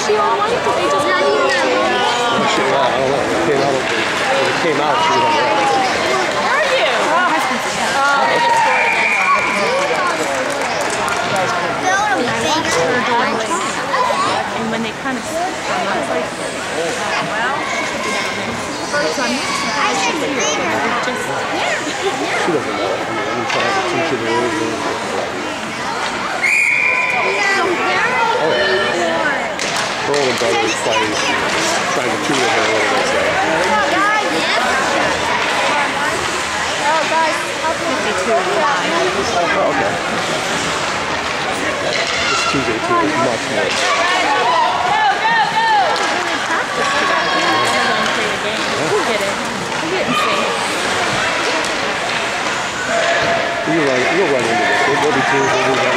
she on white? Did they just have you? Oh, shit, yeah, I don't know. When it came out, she was on red. Are you? Oh, okay. And when they kind of I was like, well, so I'm not surprised to hear it. Just, She doesn't know. I'm trying to teach her the rules. Oh, yeah. Her older brother is trying to tutor her a little bit. So. oh, guys, 52 live. Oh, okay. This Tuesday, too, is much more. You'll run into this. There'll be two.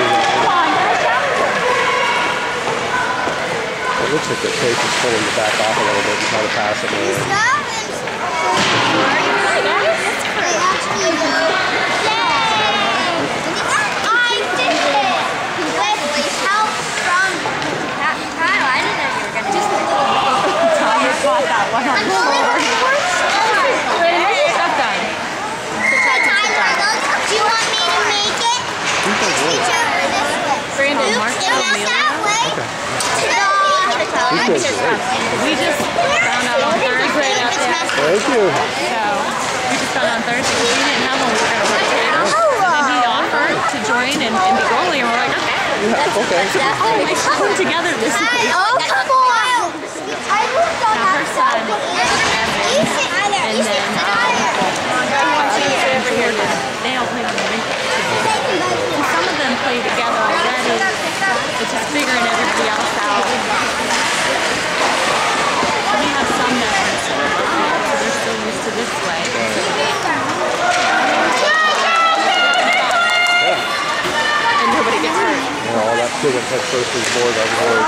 It looks like the tape is pulling the back off a little bit and trying to pass it more. Brandon, Mark, we just found out on Thursday. Thank you. So we just found out on Thursday because we didn't have one. We were going to rotate him. And then he offered to join and be goalie, and we're like, okay. Yeah, okay. They put them together this week. Oh, come on! I moved on Now her son and then over here, they don't play on the rink. Some of them play together already. It's just figuring everybody else out. We have some that are so they're still used to this way. And nobody gets hurt. Yeah, all that kid went head first is bored. I was worried.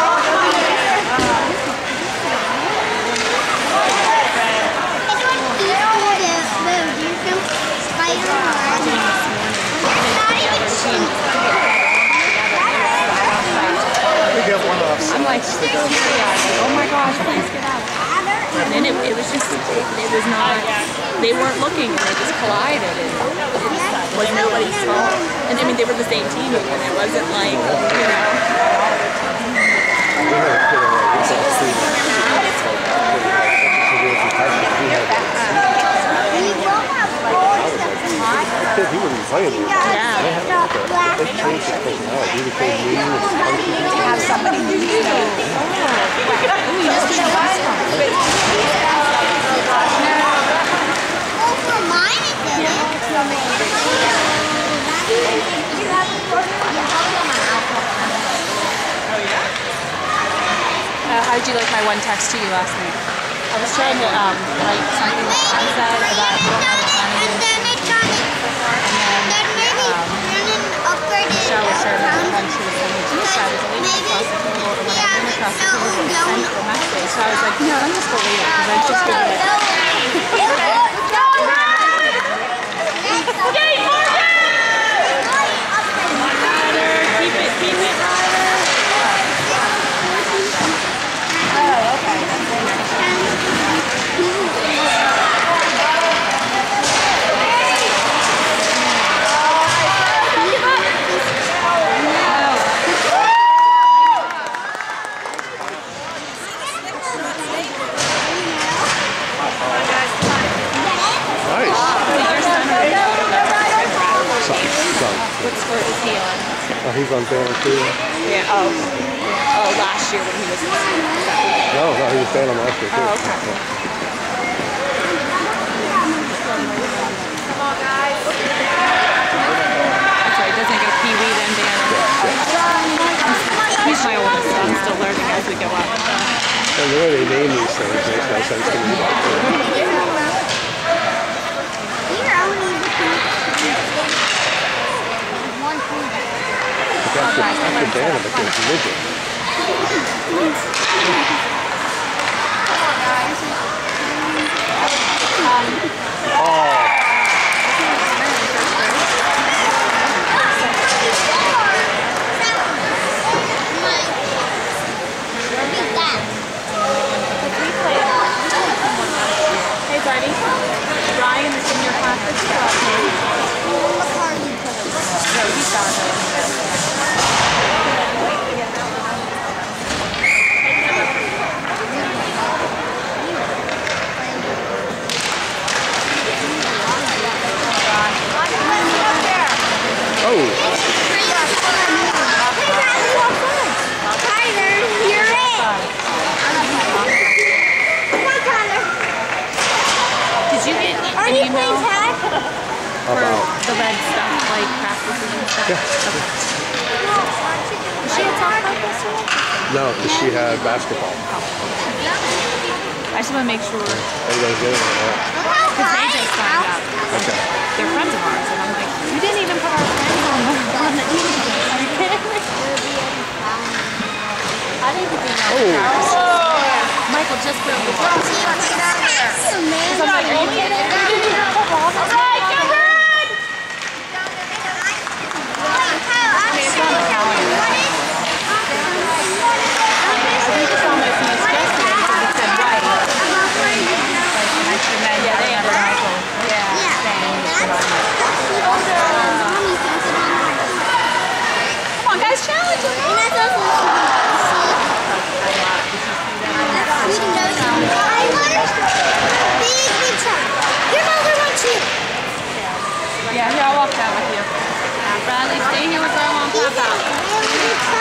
I'm like, oh my gosh, please get out. And then it was just, it was not, they weren't looking, and they just collided, and it was nobody's fault. And I mean, they were the same team, and it wasn't like, you know. He wasn't playing with Yeah. They changed his personality. He became mean and punky. To have somebody new. How did you like my one text to you last night? I was trying to write something I said about you don't have a plan to do. Michelle was sharing with when she was sending it to me, so I was leaving across the table, and when I came across the table, it sent a message. So I was like, no, I'm just going to leave it, because I just figured it out. Yay, Morgan! Ryder, keep it, Ryder. Oh, okay. What sport is he on? Oh, he's on Banner too. Yeah. Oh, last year when he was in school. No, he was Banner last year too. Oh, okay. Yeah. Come on, guys. That's right. He doesn't go Pee Wee then Banner. He's my oldest, so I'm still learning as we go up. And the way they name these things makes no sense to me. That's the Banner because midget. Oh, Tyler, you're it. Come on, Tyler. Did you get Are an you email playing tag? for about. the red stuff, like practices and stuff? Yeah. Was she at softball yesterday? No, because she had basketball. I just want to make sure, because Everybody's getting it. AJ signed up. Okay. They're friends of ours, and I'm like, we didn't even put our friends on the email. Are you kidding me? I didn't even know. Michael just put the girl. Because I'm like, are you kidding me? We didn't even put all the it's on the calendar. We just saw my fees yesterday because it said white. Yeah, they have Michael. Yeah. Come on, guys, challenge it. Yeah, here, I'll walk down with you. Bradley, stay here with Grandma and Papa.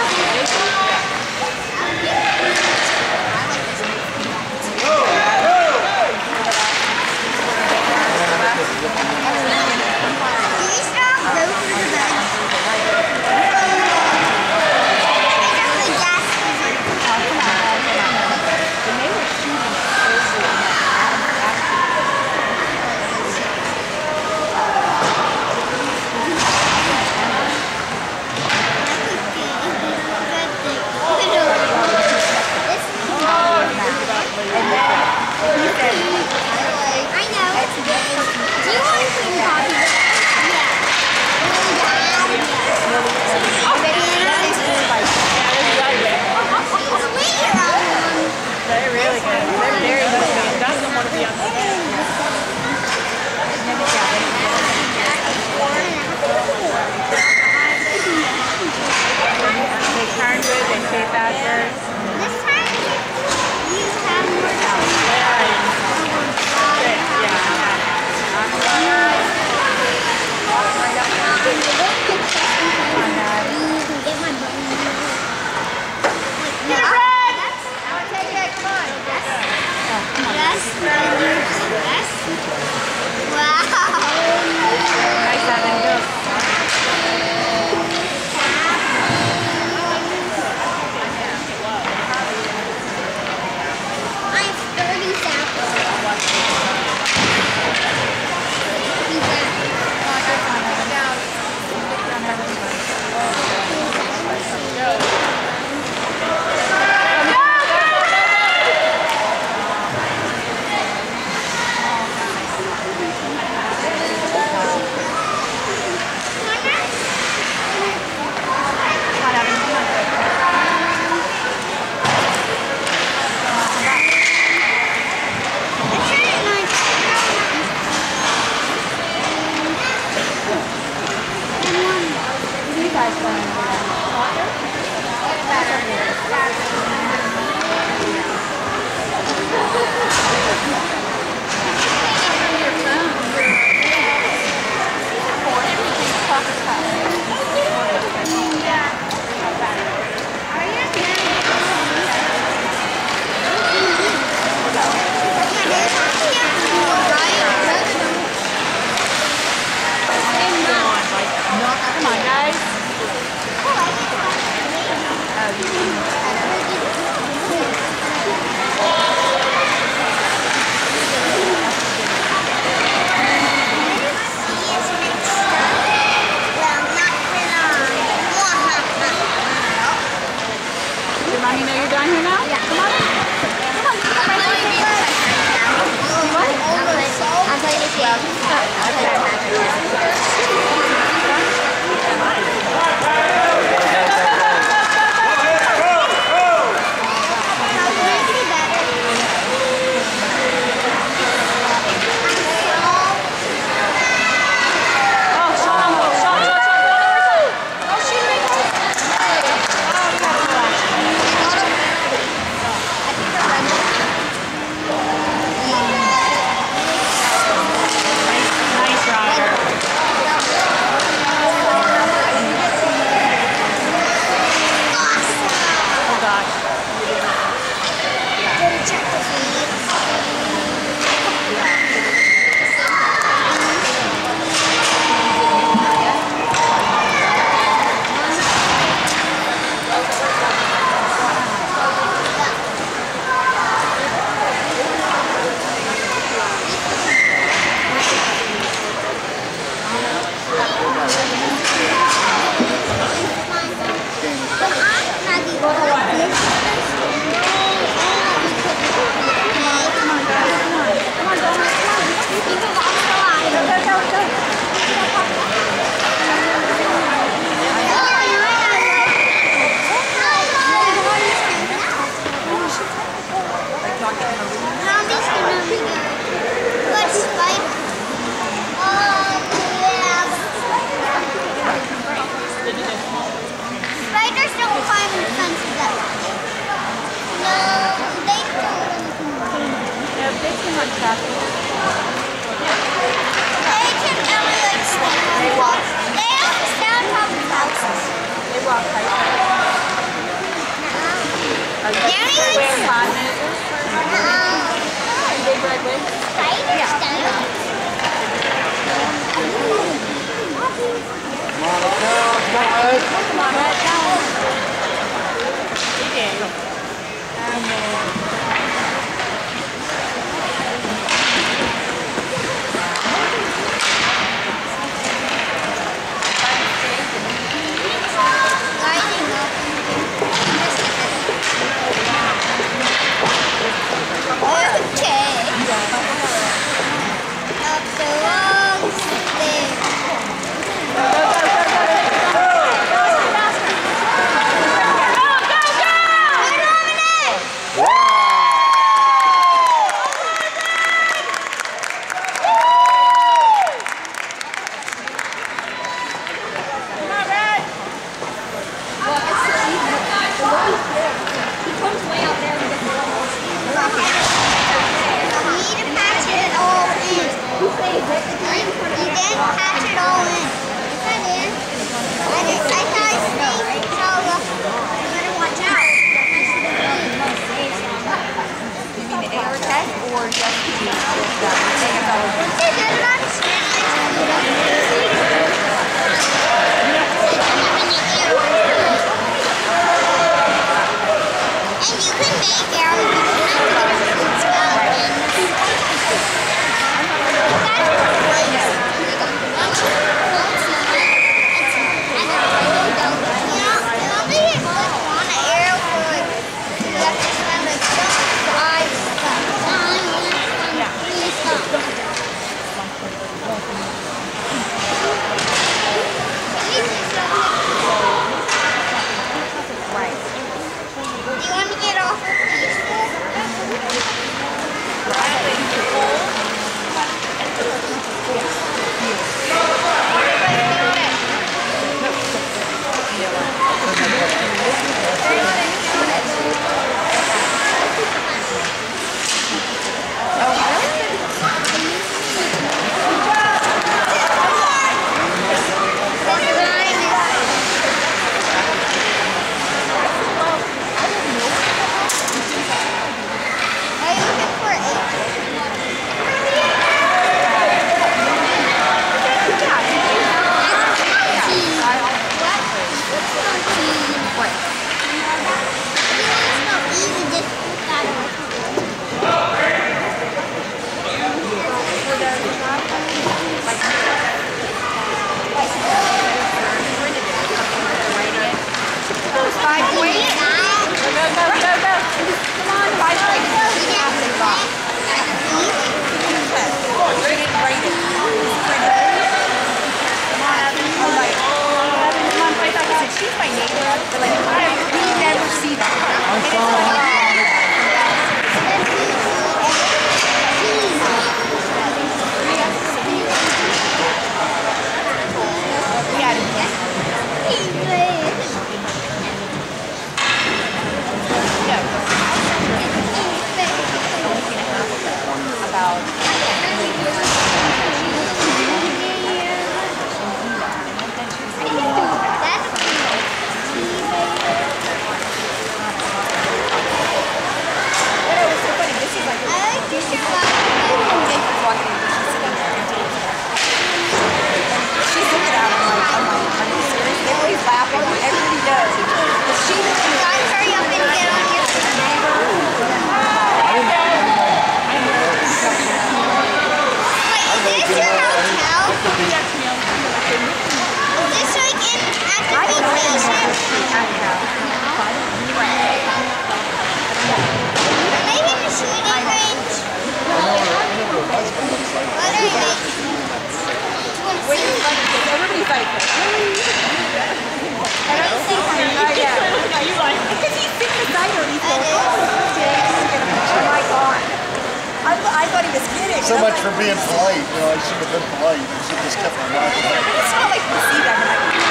So much for being polite. You know, I should have been polite. I should have just kept my mouth shut. It's not like you see them.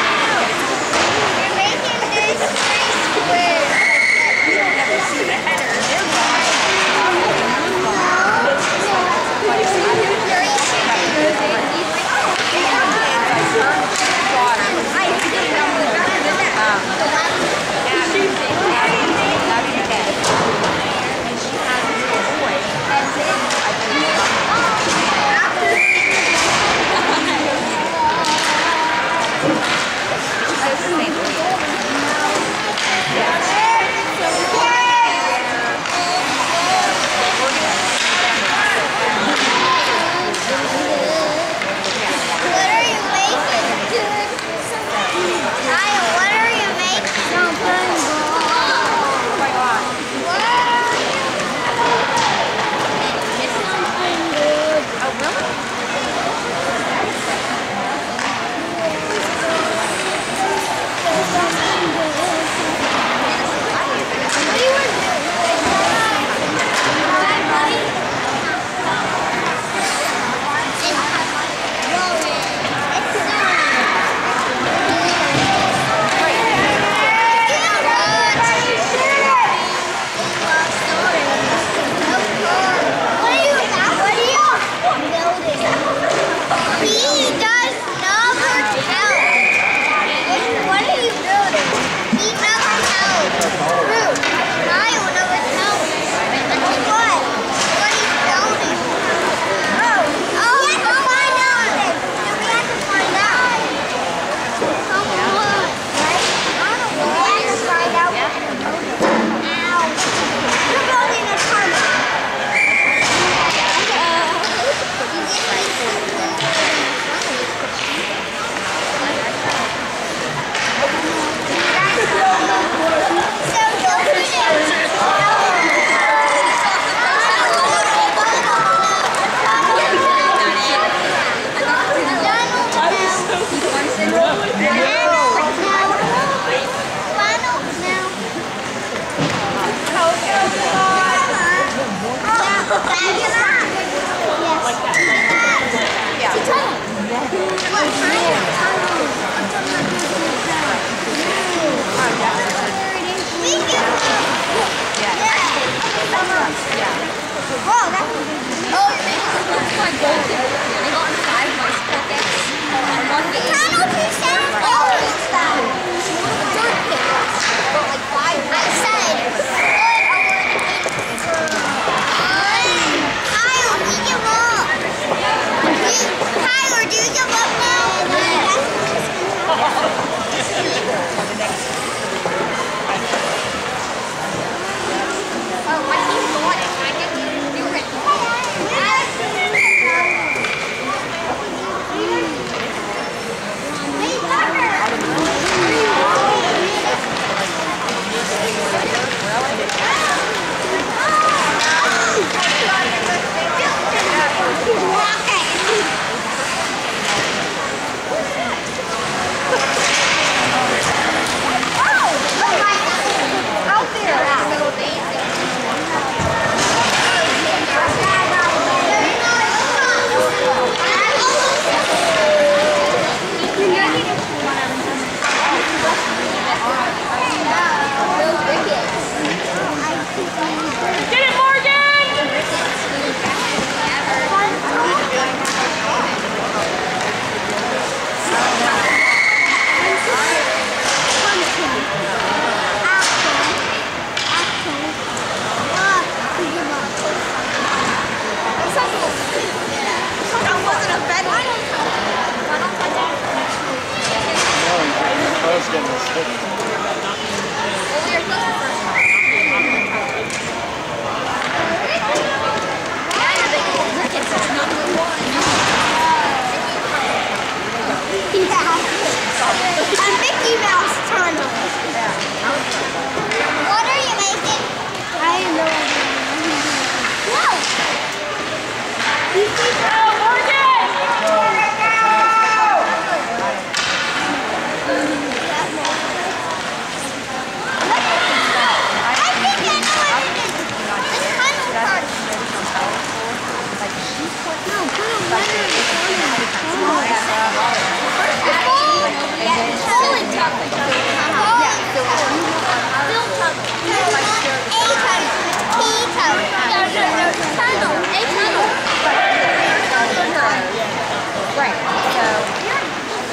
You're making this pretty square. We don't ever see the header. They're blind.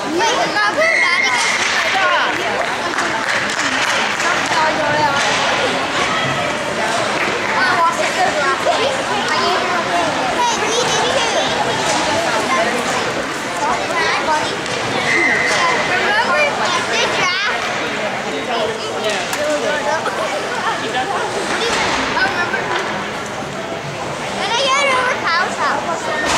remember Daddy When I get over Kyle's house.